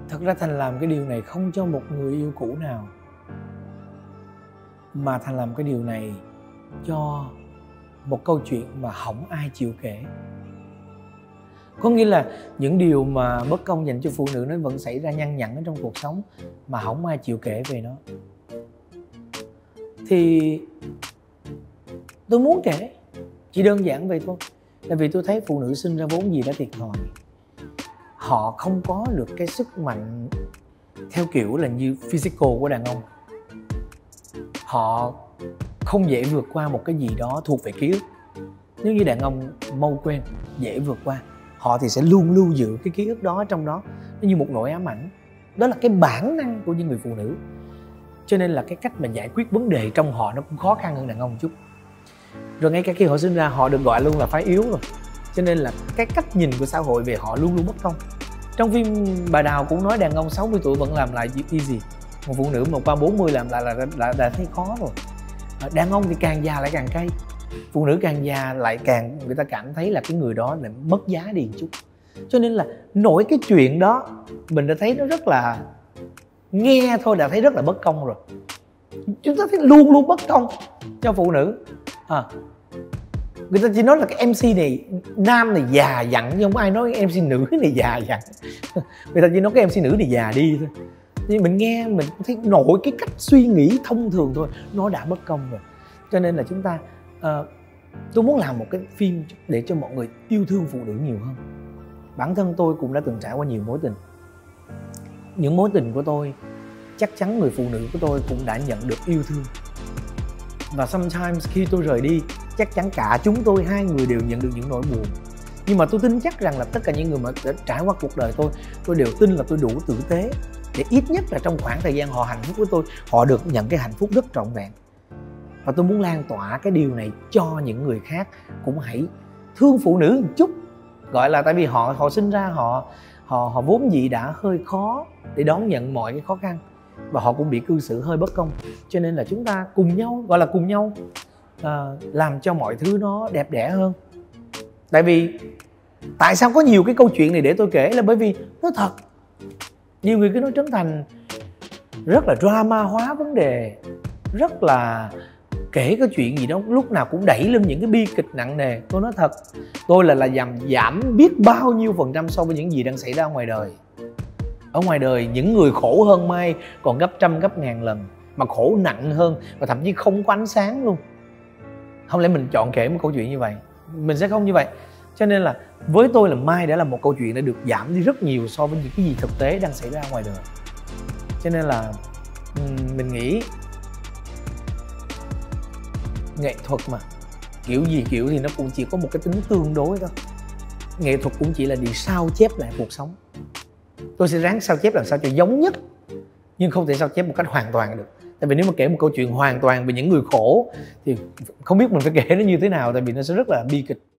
Thật ra Thành làm cái điều này không cho một người yêu cũ nào, mà Thành làm cái điều này cho một câu chuyện mà không ai chịu kể. Có nghĩa là những điều mà bất công dành cho phụ nữ nó vẫn xảy ra nhăn nhẵn ở trong cuộc sống mà không ai chịu kể về nó. Thì tôi muốn kể, chỉ đơn giản vậy thôi. Tại vì tôi thấy phụ nữ sinh ra vốn gì đã thiệt thòi. Họ không có được cái sức mạnh theo kiểu là như physical của đàn ông. Họ không dễ vượt qua một cái gì đó thuộc về ký ức. Nếu như đàn ông mau quên, dễ vượt qua, họ thì sẽ luôn lưu giữ cái ký ức đó trong đó. Nó như một nỗi ám ảnh. Đó là cái bản năng của những người phụ nữ. Cho nên là cái cách mà giải quyết vấn đề trong họ nó cũng khó khăn hơn đàn ông một chút. Rồi ngay cả khi họ sinh ra họ được gọi luôn là phái yếu rồi. Cho nên là cái cách nhìn của xã hội về họ luôn luôn bất công. Trong phim Bà Đào cũng nói đàn ông 60 tuổi vẫn làm lại easy. Một phụ nữ mà qua 40 làm lại là đã thấy khó rồi. Đàn ông thì càng già lại càng cay. Phụ nữ càng già lại càng người ta cảm thấy là cái người đó lại mất giá đi một chút. Cho nên là nổi cái chuyện đó mình đã thấy nó rất là, nghe thôi đã thấy rất là bất công rồi. Chúng ta thấy luôn luôn bất công cho phụ nữ. Người ta chỉ nói là cái MC này nam này già dặn, nhưng không ai nói cái MC nữ này già dặn. Người ta chỉ nói cái MC nữ này già đi thôi. Nhưng mình nghe mình thấy nổi cái cách suy nghĩ thông thường thôi, nó đã bất công rồi. Cho nên là chúng ta tôi muốn làm một cái phim để cho mọi người yêu thương phụ nữ nhiều hơn. Bản thân tôi cũng đã từng trải qua nhiều mối tình. Những mối tình của tôi, chắc chắn người phụ nữ của tôi cũng đã nhận được yêu thương. Và sometimes khi tôi rời đi, chắc chắn cả chúng tôi hai người đều nhận được những nỗi buồn. Nhưng mà tôi tin chắc rằng là tất cả những người mà đã trải qua cuộc đời tôi đều tin là tôi đủ tử tế để ít nhất là trong khoảng thời gian họ hạnh phúc với tôi, họ được nhận cái hạnh phúc rất trọn vẹn. Và tôi muốn lan tỏa cái điều này cho những người khác cũng hãy thương phụ nữ một chút. Gọi là tại vì họ sinh ra họ vốn dĩ đã hơi khó để đón nhận mọi cái khó khăn, và họ cũng bị cư xử hơi bất công. Cho nên là chúng ta cùng nhau, gọi là cùng nhau làm cho mọi thứ nó đẹp đẽ hơn. Tại vì tại sao có nhiều cái câu chuyện này để tôi kể là bởi vì nó thật. Nhiều người cứ nói Trấn Thành rất là drama hóa vấn đề, rất là kể cái chuyện gì đó lúc nào cũng đẩy lên những cái bi kịch nặng nề. Tôi nói thật, tôi là giảm biết bao nhiêu % so với những gì đang xảy ra ngoài đời. Ở ngoài đời những người khổ hơn Mai còn gấp trăm gấp ngàn lần, mà khổ nặng hơn và thậm chí không có ánh sáng luôn. Không lẽ mình chọn kể một câu chuyện như vậy? Mình sẽ không như vậy. Cho nên là với tôi là Mai đã là một câu chuyện đã được giảm đi rất nhiều so với những cái gì thực tế đang xảy ra ngoài đời. Cho nên là mình nghĩ nghệ thuật mà, kiểu gì kiểu thì nó cũng chỉ có một cái tính tương đối thôi. Nghệ thuật cũng chỉ là đi sao chép lại cuộc sống. Tôi sẽ ráng sao chép làm sao cho giống nhất, nhưng không thể sao chép một cách hoàn toàn được. Tại vì nếu mà kể một câu chuyện hoàn toàn về những người khổ thì không biết mình phải kể nó như thế nào, tại vì nó sẽ rất là bi kịch.